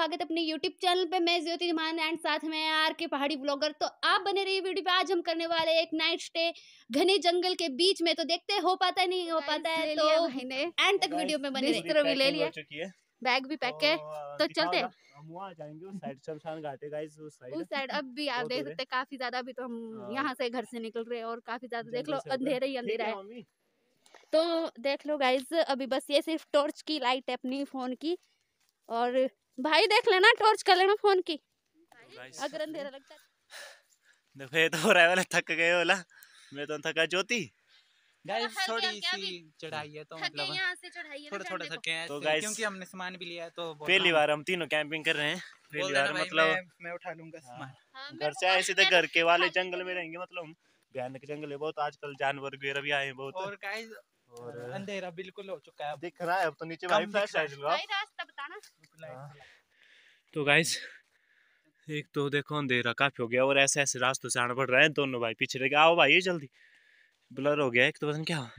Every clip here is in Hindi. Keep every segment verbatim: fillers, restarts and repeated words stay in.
स्वागत है अपने यूट्यूब चैनल पे। मैं ज्योति मान एंड साथ में आर के पहाड़ी ब्लॉगर। तो आप बने रहिए वीडियो पे। आज हम करने वाले एक नाइट स्टे घने जंगल के बीच में। तो देखते हैं हो पाता है नहीं हो पाता है, तो एंड तक वीडियो में बने रहिए। भी ले लिया, बैग भी पैक है, तो चलते हैं। हम वहाँ जाएंगे उस साइड, शमशान घाट है गाइस, उस साइड उस साइड अब भी आप देख सकते हैं काफी ज्यादा। अभी तो हम यहाँ से घर से निकल रहे हैं और काफी ज्यादा देख लो अंधेरा ही अंधेरा है। तो देख लो गाइस, अभी बस ये सिर्फ टॉर्च की लाइट है अपनी फोन की। और भाई देख लेना, टॉर्च कर लेना फोन की अगर अंधेरा लगता है। देखो ये तो हो रहा है वाला, थक गए वाला। मैं तो थका। ज्योति गाइस थोड़ी सी चढ़ाई है तो मतलब यहाँ से चढ़ाई है, थोड़ा थोड़ा थके हैं तो गाइस क्योंकि हमने सामान भी लिया है। तो पहली बार हम तीनों कैंपिंग कर रहे हैं। पहली बार मतलब मैं, मैं उठा लूंगा सामान। घर से आए सीधे घर के वाले जंगल में रहेंगे। मतलब भयानक जंगल है बहुत। आजकल जानवर वगैरह भी आए हैं बहुत। और गाइस और अंधेरा बिल्कुल हो चुका है, दिख रहा है अब तो नीचे भाई फ्लैश लाइट लगाओ। रास्ता बताना। तो गाइस एक तो देखो अंधेरा काफी हो गया और ऐसे ऐसे रास्तों से आना पड़ रहा है। दोनों भाई पीछे रह गए। आओ भाई जल्दी, ब्लर हो गया एक तो पता नहीं क्या हो।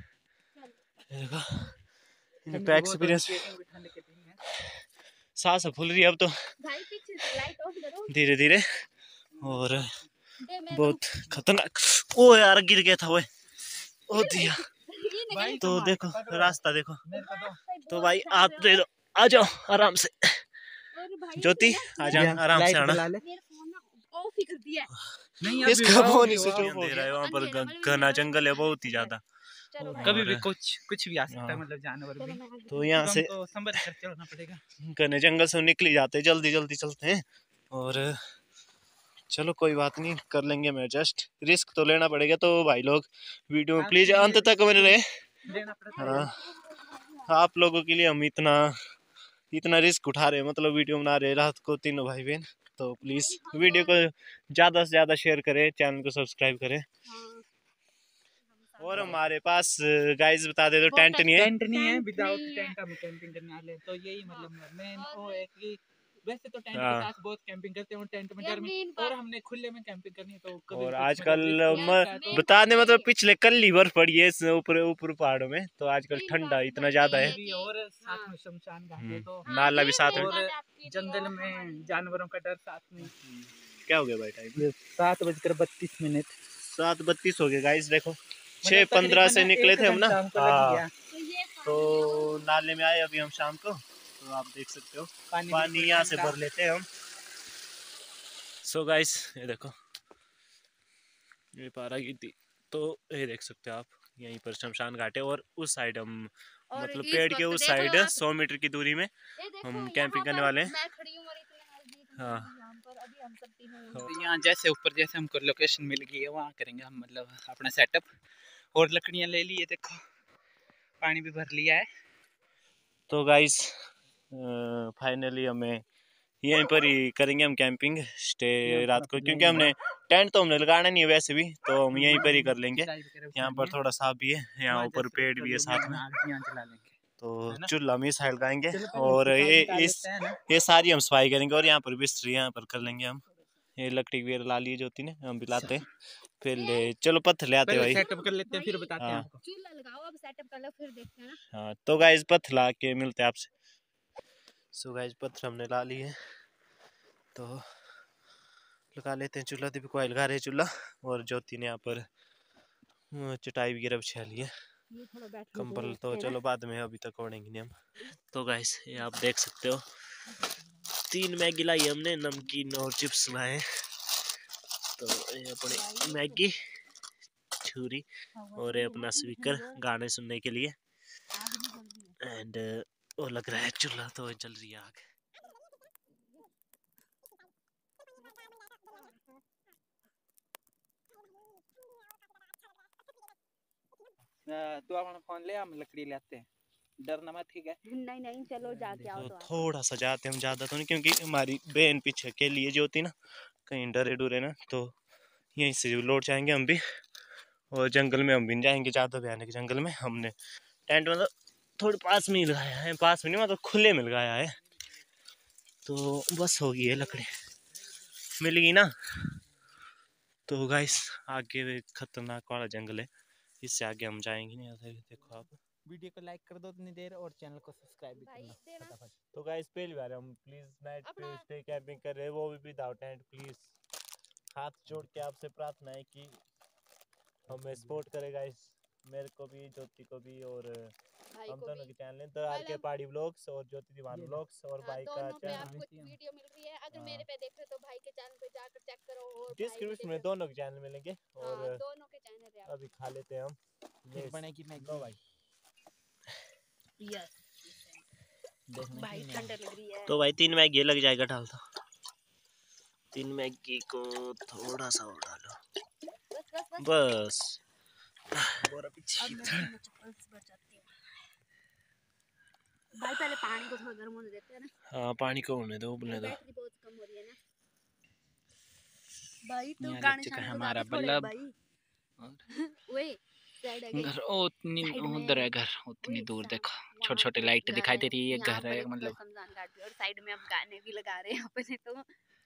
देखो एक्सपीरियंस, सांस फूल रही है अब तो धीरे धीरे। और बहुत खतरनाक। ओ यार गिर गया था वो। ओ दिया। तो देखो रास्ता देखो। तो भाई आप दे दो, आ जाओ आराम से। ज्योति आ जा आराम से आना। इसका फोन ही स्विच ऑफ हो गया। वहाँ पर घना जंगल है बहुत ही ज्यादा। कभी भी कुछ कुछ भी आ सकता है, मतलब जानवर भी। तो यहाँ से तो संभल कर चलना पड़ेगा। घने जंगल से निकल जाते, जल्दी जल्दी चलते हैं। और चलो कोई बात नहीं, कर लेंगे मैं एडजस्ट। रिस्क तो लेना पड़ेगा। तो भाई लोग वीडियो में प्लीज अंत तक बने रहे। हाँ, आप लोगों के लिए हम इतना इतना रिस्क उठा रहे हैं, मतलब वीडियो बना रहे रात को तीनों भाई बहन। तो प्लीज वीडियो को ज्यादा से ज्यादा शेयर करें, चैनल को सब्सक्राइब करें। और हमारे पास गाइस बता दे तो टेंट नहीं है। टेंट नहीं है, विदाउट टेंट हम कैंपिंग करने वाले। तो यही मतलब मेन वो है कि वैसे तो टेंट के साथ बहुत कैंपिंग करते हैं, टेंट में डर में, और हमने खुले में कैंपिंग करनी है। तो कभी और आजकल बता दे मतलब पिछले कल ही बर्फ पड़ी है ऊपर ऊपर पहाड़ों में। तो आजकल ठंडा इतना ज्यादा है। और साथ में शमशान घाट है, तो नाला भी साथ में। और जंगल में जानवरों का डर साथ में। क्या हो गया भाई टाइम? सात बजकर बत्तीस मिनट सात बत्तीस हो गए गाइस। देखो छह पंद्रह से निकले थे हम ना। हाँ, तो नाले में आए अभी हम शाम को। तो आप देख सकते हो पानी, पानी यहाँ से भर लेते हैं हम। सो गाइस ये देखो ये पारा की थी। तो ये देख सकते हो आप, यहीं पर शमशान घाट है। और उस साइड हम मतलब पेड़ के उस साइड सौ मीटर की दूरी में हम कैंपिंग करने वाले हैं। हाँ, तो यहाँ जैसे ऊपर जैसे हमको लोकेशन मिल गई है वहाँ करेंगे हम मतलब अपना सेटअप। और लकड़ियाँ ले ली है, देखो पानी भी भर लिया है। तो गाइस फाइनली हमें यहीं पर ही करेंगे हम कैंपिंग स्टे रात को, क्योंकि हमने टेंट तो हमने लगाना नहीं है वैसे भी। तो हम यहीं पर ही कर लेंगे। यहाँ पर थोड़ा साफ भी है, यहाँ ऊपर पेड़ भी है साथ में। तो चूल्हा में साइड लगाएंगे। और ये इस ये सारी हम सफाई करेंगे। और यहाँ पर बिस्तरी यहाँ पर कर लेंगे हम। ये लकड़ी वगैरह ला लिए ज्योति ने, हम भी लाते हैं। फिर ले चलो पत्थर ले आते भाई, सेटअप कर लेते हैं फिर बताते हैं आपको। चूल्हा लगाओ अब, सेटअप कर लो फिर देखते हैं ना। हाँ तो गाइस पत्थर ला के मिलते हैं आपसे। सो गाइस पत्थर हमने ला लिए, तो लगा लेते हैं चूल्हा। दीपक भाई लगा रहे चूल्हा। और ज्योति ने यहाँ पर चटाई वगैरह बिछा ली है, कंबल। तो चलो बाद में, अभी तक ओढ़ेंगे नहीं हम। तो गाइस ये आप देख सकते हो तीन मैगी लाई हमने, नमकीन और चिप्स लाए। तो ये अपनी मैगी, छुरी और ये अपना स्पीकर गाने सुनने के लिए। एंड वो लग रहा है चूल्हा तो जल रही है आग। तो अपना फोन ले, हम लकड़ी लाते हैं। डरना मत, ठीक है? नहीं नहीं चलो जाके आओ। तो थोड़ा सा जाते हम, ज्यादा तो नहीं, क्योंकि हमारी बहन पीछे के लिए जो होती ना, कहीं डरे डुरे ना। तो यहीं से लौट जाएंगे हम भी। और जंगल में हम भी जाएंगे, ज्यादा भयानक जंगल में। हमने टेंट मतलब थोड़े पास में ही लगाया है, पास में नहीं मतलब खुले में लगाया है। तो बस होगी है, लकड़ी मिल गई ना। तो गाइस आगे खतरनाक वाला जंगल है, इससे आगे हम जाएंगे नहीं। देखो आप वीडियो को लाइक कर दो इतनी देर और चैनल को सब्सक्राइब भी कर लो फटाफट। तो गाइस पहली बार हम प्लीज नाइट पे स्टे कैंपिंग कर रहे हैं, वो भी विदाउट टेंट। प्लीज हाथ जोड़ के आपसे प्रार्थना है कि हमें सपोर्ट करे गाइस, मेरे को भी, ज्योति को भी, और हम दोनों के चैनल हैं, द आर के पहाड़ी व्लॉग्स और ज्योति दीवान व्लॉग्स, और भाई का चैनल वीडियो मिल रही है। अगर मेरे पे देख रहे हो तो भाई के चैनल पे जाकर चेक करो, और डिस्क्रिप्शन में दोनों के चैनल मिलेंगे। और दोनों के चैनल है। अभी खा लेते हैं हम, फिर बनेगी मैगी भाई। यस भाई ठंड लग रही है। तो भाई तीन मैगी लग जाएगा डाल दो, तीन मैगी को थोड़ा सा और डालो बस बस बस। बोरा पीछे भाई, पहले पानी को थोड़ा गर्म होने देते हैं ना। हाँ पानी को होने दो, उबलने दो। बैटरी बहुत कम हो रही है ना भाई। तो यहाँ गाने लग चुका शाने है तो हमारा ज्यादा बल्लभ। भाई। वही साइड है घर उतनी उधर है, घर उतनी दूर देखो, छोटे छोटे लाइट दिखाई दे रही है, घर है मतलब। और साइड में अब गाने भी लगा रहे हैं अपने। तो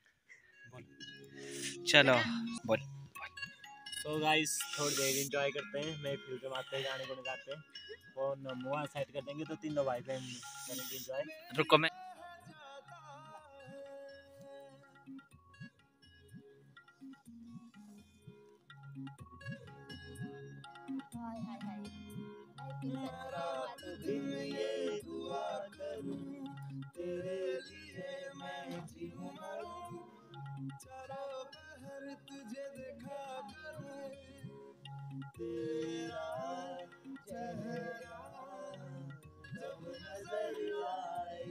चलो बोल। तो गाइस थोड़ी देर एंजॉय करते हैं, मैं फिर के मारते गाने को गाते हैं, फोन मुआ सेट कर देंगे तो तीनों भाई बहन करेंगे एंजॉय। रुको मैं हाय हाय हाय रात दिन ये दुआ करूं, तेरे लिए मैं जीऊं मरूं, चारों पहर तुझे देखा करूं, तेरा चेहरा जब नजर आए।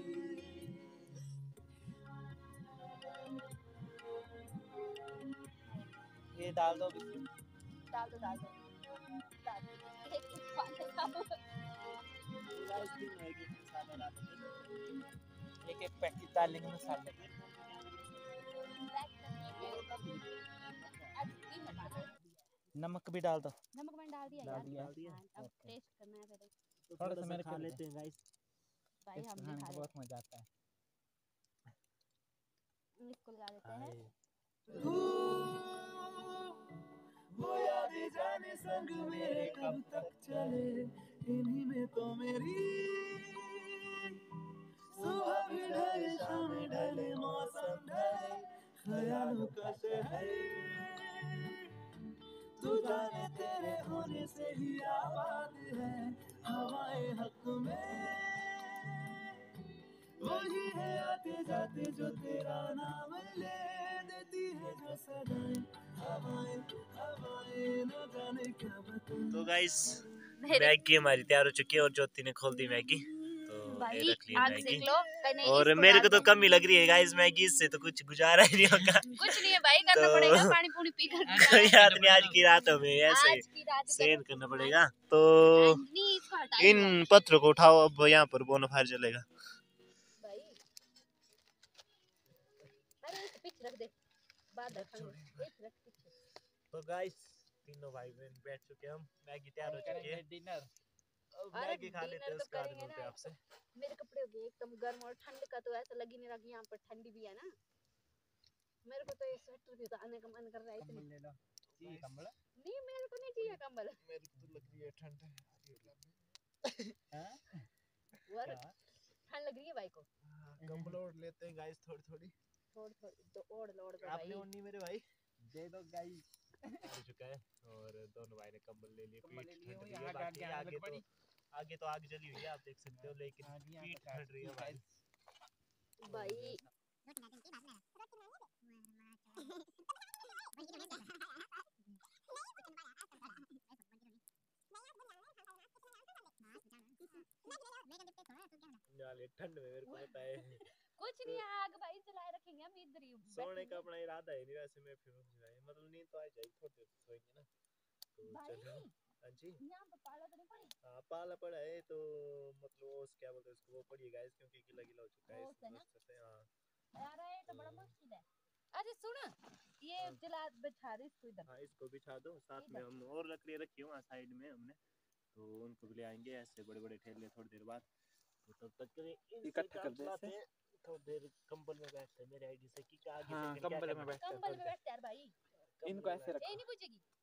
ये डाल दो, डाल दो डाल दो डाल दो। एक एक पैकेट डाल लेंगे मसाले। नमक भी डाल दो। नमक मैंने डाल दिया डाल यार। दिया। अब टेस्ट करना है पहले। तो थोड़ा सा मेरे खा लेते हैं गाइस। भाई हम भी खा बहुत मजा आता है। इसको लगा देते हैं। वो यादें जाने संग मेरे कब तक चले, इन्हीं में तो मेरी सुबह भी ढले, शाम ढले, मौसम ढले, ख्यालों का शहर तू जाने तेरे होने से ही आबाद है, हवाएं हक में वही है आते जाते जो तेरा नाम ले देती है जो सदाएं हवाएं हवाएं न जाने क्या बताएं। तो गाइस मैगी हमारी तैयार हो चुकी है और ज्योति ने खोल दी मैगी, तो ये रख ली मैगी। और मेरे को तो कम ही लग रही है गाइस मैगी, इससे तो कुछ गुजारा ही नहीं होगा। कुछ नहीं है भाई, करना तो पड़ेगा, पानी पूरी पी कर कोई बात नहीं, आज की रात हमें ऐसे सहन करना पड़ेगा। तो इन पत्थरों को उठाओ, अब यहाँ पर बोनफायर जलेगा। तो गाइस तीनों भाई बहन बैठ चुके हैं, हम मैगी तैयार हो चुकी है, डिनर। अब मैगी खा लेते हैं, उसके बाद मिलते हैं आपसे। मेरे कपड़े हो गए एकदम गर्म, और ठंड का तो ऐसा लग ही नहीं रहा कि यहाँ पर ठंडी भी है ना। मेरे को तो ये स्वेटर भी उतारने का मन कर रहा है इतनी। ले लो जी कंबल। नहीं मेरे को नहीं चाहिए कंबल, मेरे को तो लग रही है ठंड है। हां और ठंड लग रही है भाई को। कंबल ओढ़ लेते हैं गाइस, थोड़ी थोड़ी थोड़ी थोड़ी तो ओढ़ लो, ओढ़ दो आपने ओढ़नी मेरे भाई, दे दो गाइस। हो चुका है और दोनों भाई ने कंबल ले लिए। कंबल ले लिए, पीठ यहाँ ठंड रही है, आगे बाकी आगे तो आगे तो आग जली हुई है आप देख सकते हो, लेकिन पीठ ठंड रही है भाई। भाई ठंड में मेरे को पता है कुछ नहीं, आग भाई जलाए रखेंगे हम इधर ही। सोने का अपना इरादा है नहीं वैसे, मैं फिर मतलब नींद तो आ जाएगी, थोड़ी देर सोएंगे ना तो चलो। हाँ जी यहाँ पे पाला तो नहीं पड़ी। हाँ पाला पड़ा है, तो मतलब उस क्या बोलते हैं उसको, वो पड़ी है गाइस, क्योंकि गीला गीला हो चुका है इस वजह से। हाँ यार ये तो बड़ा मुश्किल है। अरे सुन, ये जला बिछा दे इसको इधर। हाँ इसको बिछा दो, साथ में हम और लकड़ी रखी हुई साइड में हमने, तो उनको भी ले आएंगे ऐसे बड़े बड़े ठेले थोड़ी देर बाद। तो तब तक के लिए इकट्ठा कर देते हैं, थोड़ी देर कंबल में बैठते हैं मेरे आईडी से कि आगे हाँ, से कंबल में बैठते हैं, कंबल में बैठते यार भाई, इनको ऐसे रखो। ये नहीं पूछेगी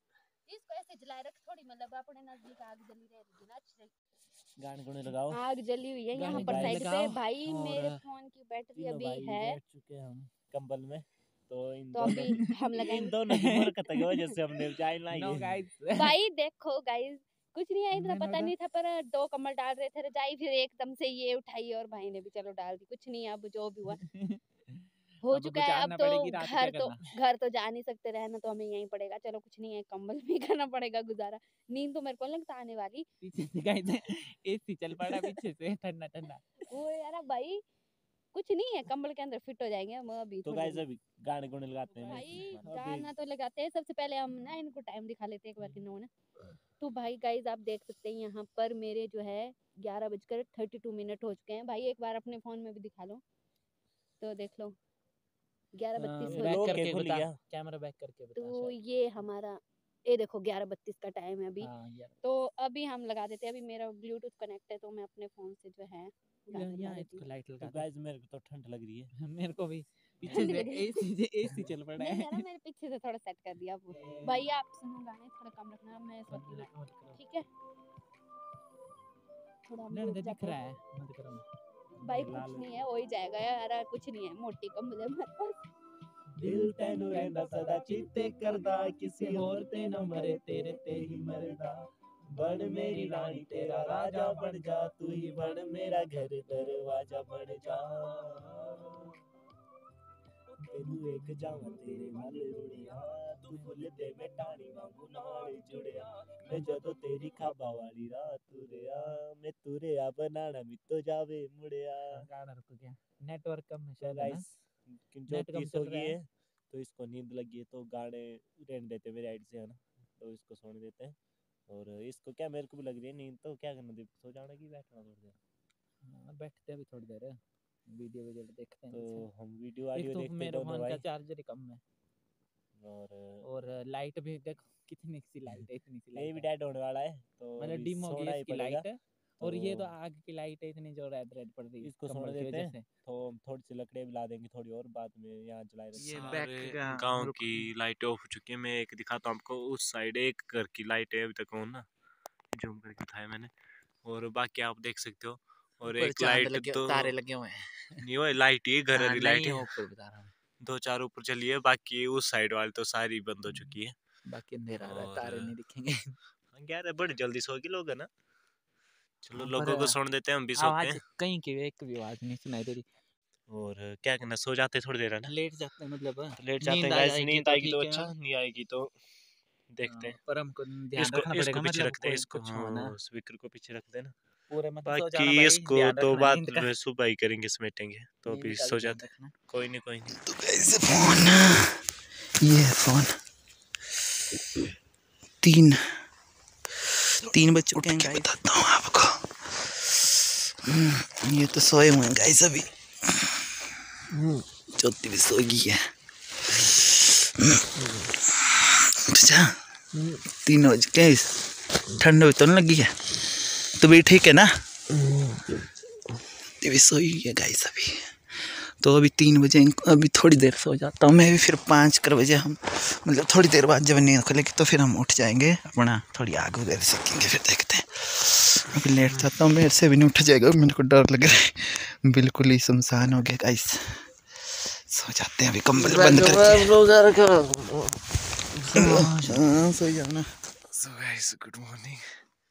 इसको ऐसे जलाए रख थोड़ी, मतलब अपने नजदीक आग जली रहेगी ना, अच्छी गाने गुने लगाओ। आग जली हुई है यहाँ गाने पर गाने साइड पे लगाओ भाई। और मेरे फोन की बैटरी तीनों अभी भाई है, बैठ चुके हैं हम कंबल में, तो इन तो दोनों अभी हम इन लगाएंगे। दोनों की मूर्खता की वजह से हमने चाय लाई नो है। गाइस भाई देखो गाइस, कुछ नहीं है, इतना मैंने पता उधर- नहीं था, पर दो कम्बल डाल रहे थे रजाई, फिर एकदम से ये उठाई और भाई ने भी चलो डाल दी। कुछ नहीं है, अब जो भी हुआ हो अब चुका है। अब गुजारना तो पड़ेगी रात, घर क्या तो करना। घर तो जा नहीं सकते, रहना तो हमें यहीं पड़ेगा। चलो कुछ नहीं है, कंबल भी करना पड़ेगा गुजारा। नींद तो मेरे को लगता आने वाली। पीछे से गाइस एसी चल पड़ा पीछे से, ठंडा ठंडा। वो यार भाई कुछ नहीं है, कंबल के अंदर फिट हो जाएंगे हम अभी तो थोड़ी गाइस देर में। अभी गाने गुने लगाते हैं भाई अभी। गाना तो लगाते हैं, सबसे पहले हम ना इनको टाइम दिखा लेते हैं एक बार किन्होंने। तो भाई गाइज आप देख सकते हैं यहाँ पर मेरे जो है ग्यारह बजकर थर्टी टू मिनट हो चुके हैं। भाई एक बार अपने फोन में भी दिखा लो, तो देख लो ग्यारह बत्तीस हो बैक लोग चुके के करके खुल बता, गया। कैमरा बैक करके बता तो शायद। ये हमारा, ये देखो ग्यारह बत्तीस का टाइम है अभी। हाँ यार तो अभी हम लगा देते हैं, अभी मेरा ब्लूटूथ कनेक्ट है तो मैं अपने फोन से जो है गाना लगा यहाँ देती इसको हूँ। लाइट तो लगा गाइस मेरे को तो ठंड लग रही है। दे। मेरे को भी पीछे ठंडी से लग रही है। एसी एसी चल पड़ा नहीं है। यार मैंने पीछे से थोड़ा सेट कर दिया अब। भाई आप सुनो गाने, थोड़ा कम रखना, मैं इस वक्त मत- मत करो। ठीक है थोड़ा हम नहीं, रुक नहीं, दिख जाते रहा हैं। है, मत करो। भाई लाल- कुछ नहीं है, हो ही जाएगा यार, कुछ नहीं है, मोटी कम मुझे मेरे पास। दिल तेनू रहंदा सदा चीते करदा, किसी होर ते न मरे तेरे ते ही मरदा। बन मेरी रानी तेरा राजा बन जा, तू ही बन मेरा घर दरवाजा बन जा। तेनू एक जावा तेरे वाले रुड़िया, तू फुल ते मैं टाणी वांगू नाल जुड़िया। मैं जदों तेरी खाबा वाली रात तुरिया, मैं तुरिया बनाना मितो जावे मुड़िया। गाना रुक गया, नेटवर्क कम है तो शायद है ना। गाइस नेट ज्योति कम सो चल गई रहा है। है, तो इसको नींद लगी है, तो गाने रहने देते मेरे आइड से है ना, तो इसको सोने देते हैं। और इसको क्या, मेरे को भी लग रही है नींद, तो क्या करना, दीप सो जाना की बैठना थोड़ी देर। हाँ, बैठते अभी थोड़ी देर है, वीडियो वीडियो देखते हैं। तो जैसे। हम वीडियो एक ऑडियो तो देखते मेरे दोनों फोन का भाई। चार्जर ही कम है, और और लाइट भी देखो कितनी सी लाइट है, इतनी सी ये लाइट भी है, डेड होने वाला है, तो मतलब अभी डिम हो गई सोना ही इसकी पड़ेगा। लाइट। और ये तो तो आग की लाइट है, इतनी जो रेड रेड पड़ रही है इसको सोने कंबल की देते वजह हैं, से। तो हम थोड़ी सी लकड़ियाँ भी ला देंगे थोड़ी और, बाद में यहाँ जलाए रखेंगे। ये सारे बैक का गांव रुक- की लाइटें ऑफ हो चुकी है। मैं एक दिखाता हूँ आपको, उस साइड एक घर की लाइट है अभी तक ऑन ना, जूम करके दिखाया मैंने, और बाकी आप देख सकते हो। और एक लाइट तो तारे लगे हुए हैं। नहीं वो लाइट ही घर वाली लाइट है, ऊपर बता रहा हूँ, दो चार ऊपर चली है, बाकी उस साइड वाली तो सारी बंद हो चुकी है। बाकी अंधेरा आ रहा है, और तारे नहीं दिखेंगे। ग्यारह बड़े जल्दी सो गए लोग है ना। चलो हाँ, लोगों पर को सोने देते हैं, हम भी सोते आवाज हैं। कहीं की एक भी आवाज नहीं सुनाई दे रही। और क्या करना, सो जाते थोड़ी देर है ना, लेट जाते हैं मतलब, तो लेट जाते नींद हैं आ गाइस। जाएगी नींद तो आएगी तो ठीक है, अच्छा, नहीं आएगी तो देखते हाँ, हैं। पर हमको ध्यान इसको रखना इसको पड़ेगा, पीछे मतलब रखते हैं, कोई इसको कुछ हो ना, हाँ स्पीकर को पीछे रखते हैं ना। पूरे मत सो जाना बाकी भाई, इसको ध्यान तो रखना बात नींद का। में सुबह ही करेंगे, समेटेंगे, तो नींद अभी का भी सो ध्यान जाते हैं। रखना। कोई नहीं कोई नहीं। तो कैसे फोन, ये है फोन, तीन तीन बज चुके हैं गाइस, बताता हूँ आपको। ये तो सोए हुए हैं गाइस अभी, ज्योति भी सो गई है। अच्छा तीन बज के, ठंड भी तो नहीं लगी है, तो भी ठीक है ना। भी सोई है गाइस अभी, तो अभी तीन बजे, अभी थोड़ी देर सो जाता हूँ मैं भी, फिर पाँच कर बजे हम, मतलब थोड़ी देर बाद जब नींद खुलेगी तो फिर हम उठ जाएंगे, अपना थोड़ी आग वगैरह सेकेंगे, फिर देखते हैं। अभी लेट जाता हूँ, मेरे से भी नहीं उठा जाएगा, मेरे को डर लग रहा है, बिल्कुल ही सुनसान हो गया गाइस। सो जाते हैं अभी, कंबल बंद करके। हाँ सो जाना। So guys good morning.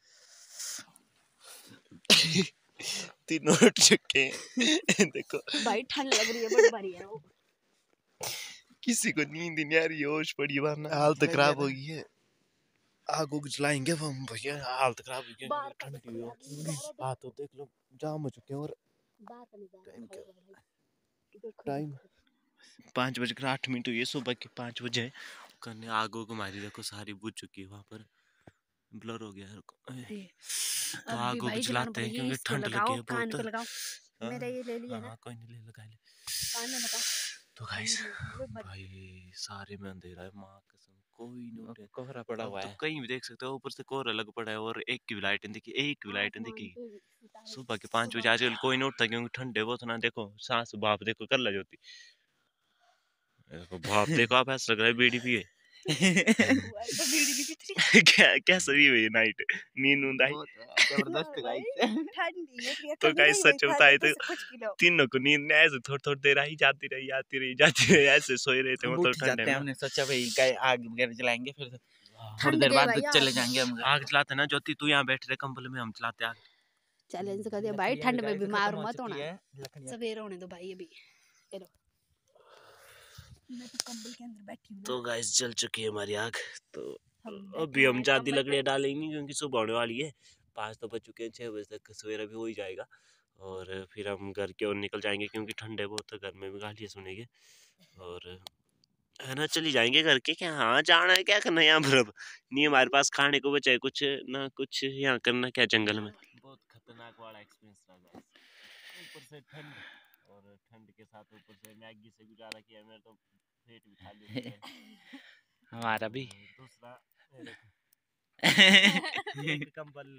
तीनों उठ चुके हैं। देखो भाई ठंड लग रही है, बड़ी भारी है वो। किसी को नींद ही नहीं आ रही, होश पड़ी वरना हालत खराब हो गई है। आग उग जलाएंगे अब हम भैया, हालत खराब हो गई है, ठंडी हो। हाँ तो देख लो जाम हो चुके हैं, और टाइम क्या, टाइम पाँच बजकर आठ मिनट हुई है, सुबह के पाँच बजे। करने आग उग मारी, देखो सारी बुझ चुकी है, वहाँ पर ब्लर हो गया है। तो आग उग जलाते हैं क्योंकि ठंड लगी है कान पे बहुत। लगाओ, मेरा ये ले लिया ना, हाँ कोई नहीं, ले लगा ले। कान में लगा। तो गाइस भाई सारे में अंधेरा है, माँ कसम कोई नहीं उठे, कोहरा पड़ा हुआ तो है, कहीं भी देख सकते हो, ऊपर से कोहरा लग पड़ा है, और एक की भी लाइट नहीं दिखी, एक भी लाइट नहीं दिखी। सुबह के पाँच बजे आजकल कोई नहीं उठता क्योंकि ठंडे बहुत ना। देखो सांस भाप देखो कर ला जोती, देखो भाप देखो आप, ऐसा लग रहा है बीड़ी पिए। क्या क्या सही हुई नाइट, नींद नींद आई जबरदस्त गाइस। ठंडी है तो गाइस सच बताए तो तीनों को नींद नहीं ऐसे थोड़ी थोड़ी देर आई जाती रही आती रही जाती रही ऐसे सोए रहे थे मतलब ठंडे में। हमने सोचा भाई गाय आग वगैरह जलाएंगे फिर थोड़ी देर बाद चले जाएंगे हम। आग जलाते ना ज्योति, तू यहाँ बैठ रहे कंबल में, हम चलाते आग। चैलेंज कर दिया भाई, ठंड में बीमार मत होना, सवेरे होने दो भाई अभी। चलो मैं तो कंबल के अंदर बैठी हूं। तो गाइस जल चुकी है हमारी आग, तो अभी हम ज्यादा लकड़ियां डालेंगे क्योंकि सुबह होने वाली है, पाँच तो बज चुके हैं, छः बजे तक सवेरा भी हो ही जाएगा और फिर हम घर की ओर निकल जाएंगे क्योंकि ठंडे बहुत है, घर में भी गालियाँ सुनेंगे और है ना चली जाएंगे घर के। क्या हाँ जाना है, क्या करना है यहाँ पर, अब नहीं हमारे पास खाने को बचा है कुछ ना कुछ, यहाँ करना क्या जंगल में। बहुत खतरनाक वाला एक्सपीरियंस रहा, ऊपर से ठंड और ठंड के साथ ऊपर से मैगी से गुजारा किया, मेरे तो पेट भी खाली है। हमारा भी दूसरा एक कंबल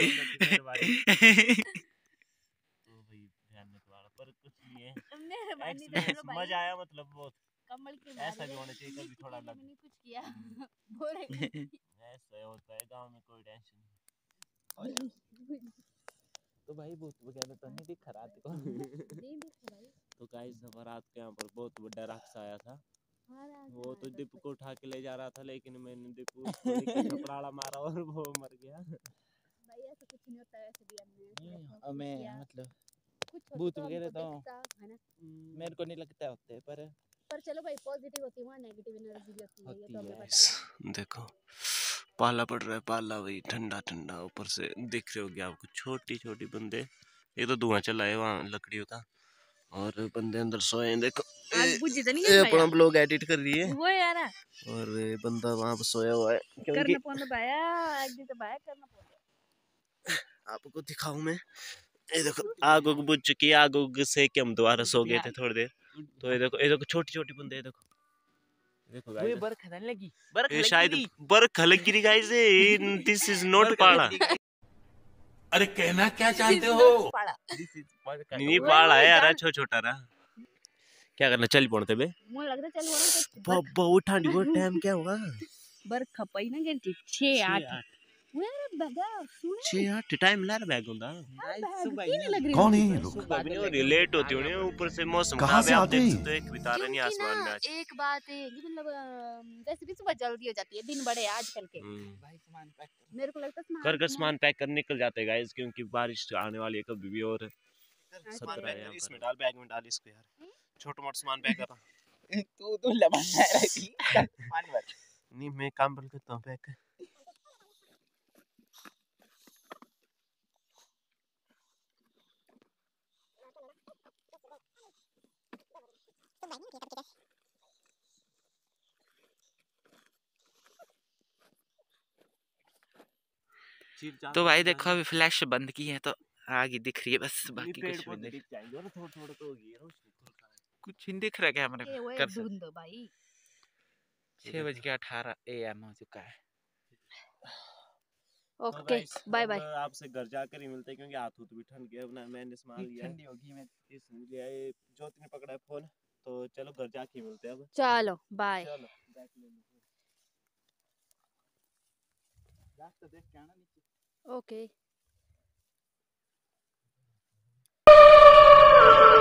पर कुछ नहीं है, मजा आया मतलब बहुत। कमल की ऐसा भी होना चाहिए कभी थोड़ा लग कुछ किया बोले ऐसा होता है गांव में, कोई टेंशन नहीं। तो भाई भूत वगैरह तो नहीं दिख रहा था नहीं दिख भाई। तो गाइस रात के यहाँ पर बहुत बड़ा राक्षस आया था, वो तो दीपू को उठा के ले जा रहा था लेकिन मैंने दीपू को थपड़ाड़ा मारा और वो मर गया। भाई ऐसा कुछ नहीं होता है, ऐसे भी अब मैं मतलब भूत वगैरह तो मेरे को नहीं लगता होते, पर पर चलो भाई पॉजिटिव होती है वहाँ नेगेटिव एनर्जी भी होती है, ये तो हमें पता है। देखो पाला पड़ रहा है, पाला वही ठंडा ठंडा, ऊपर से दिख रहे होगे आपको छोटी छोटी बंदे, ये तो धुआं चला है वहाँ लकड़ियों का और बंदे अंदर सोए हैं। देखो ये अपना ब्लॉग एडिट कर रही है वो यार, और बंदा वहाँ पर सोया हुआ है क्योंकि आपको दिखाऊं मैं, ये देखो आग उग बुझ चुकी है, आग उग से कि हम दोबारा सो गए थे थोड़ी देर। तो ये देखो ये देखो छोटी छोटी बंदे, ये देखो देखो गाइस बर्फ खदन लगी, ये शायद बर्फ खलक गिरी गाइस, दिस इज नॉट पाड़ा। अरे कहना क्या चाहते हो? नहीं पाड़ा है यार, छोटा छोटा रहा, क्या करना चल पड़ते बे, मुझे लग रहा चल वो बहुत ठंडी बहुत टाइम क्या होगा, बर्फ खपाई ना घंटी छह आठ मेरे बगा सुने छह आठ टाइम ला बैग होता कौन है ये लोग? लेट होती होनी ऊपर से मौसम खराब है, आप देख सकते हो एक भी तारा नहीं आसमान में आज। एक बात है कि मतलब वैसे भी सुबह जल्दी हो जाती है, दिन बड़े आजकल के। भाई सामान पैक कर, मेरे को लगता है कर कर सामान पैक कर निकल जाते गाइस क्योंकि बारिश आने वाली है कभी भी और खतरा है। इसमें डाल बैग में डाल इसको यार, छोटा मोटा सामान पैक कर। तू तो लबंगा है रही पानी भर नहीं मैं काम बल करता हूं पैक। तो भाई देखो अभी फ्लैश बंद की है तो आगे दिख रही है बस, बाकी कुछ भी नहीं, कुछ नहीं दिख रहा कैमरे में। कर सकते भाई छह बज के अठारह ए एम हो चुका है। ओके बाय बाय, आपसे घर जाकर ही मिलते हैं क्योंकि हाथ हुत भी ठंड गया, अपना मैंने सामान लिया ठंडी होगी, मैं इसलिए ये ज्योति ने पकड़ा है फोन, तो चलो घर जाके मिलते हैं अब। चलो बाय। चलो बैठ ले रास्ता देख के आना नीचे। ओके